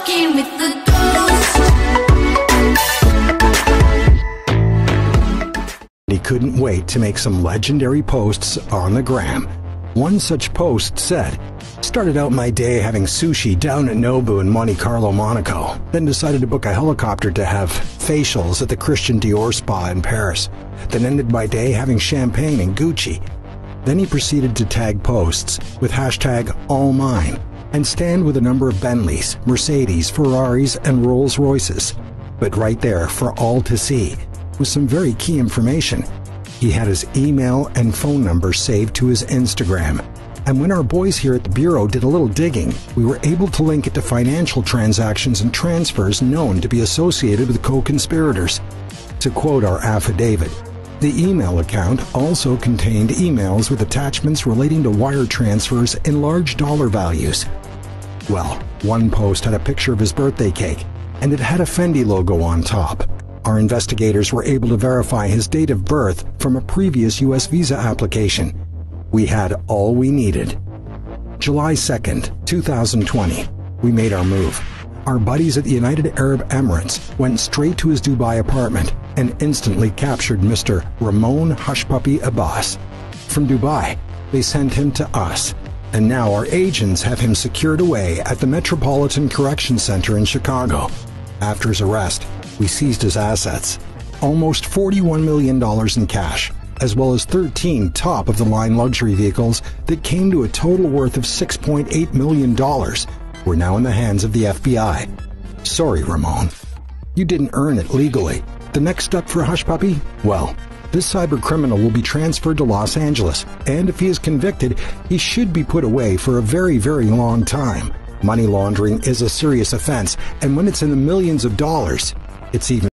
walking with the ghost. He couldn't wait to make some legendary posts on the gram. One such post said, "Started out my day having sushi down at Nobu in Monte Carlo, Monaco, then decided to book a helicopter to have facials at the Christian Dior spa in Paris, then ended my day having champagne in Gucci." Then he proceeded to tag posts with hashtag #AllMine and stand with a number of Bentleys, Mercedes, Ferraris, and Rolls Royces. But right there for all to see was some very key information. He had his email and phone number saved to his Instagram. And when our boys here at the Bureau did a little digging, we were able to link it to financial transactions and transfers known to be associated with co-conspirators. To quote our affidavit, the email account also contained emails with attachments relating to wire transfers in large dollar values. Well, one post had a picture of his birthday cake, and it had a Fendi logo on top. Our investigators were able to verify his date of birth from a previous U.S. visa application. We had all we needed. July 2nd, 2020, we made our move. Our buddies at the United Arab Emirates went straight to his Dubai apartment and instantly captured Mr. Ramon Hushpuppi Abbas. From Dubai, they sent him to us, and now our agents have him secured away at the Metropolitan Correction Center in Chicago. After his arrest, we seized his assets, almost $41 million in cash, as well as 13 top-of-the-line luxury vehicles that came to a total worth of $6.8 million, were now in the hands of the FBI. Sorry, Ramon. You didn't earn it legally. The next step for Hushpuppi? Well, this cyber criminal will be transferred to Los Angeles, and if he is convicted, he should be put away for a very, very long time. Money laundering is a serious offense, and when it's in the millions of dollars, it's even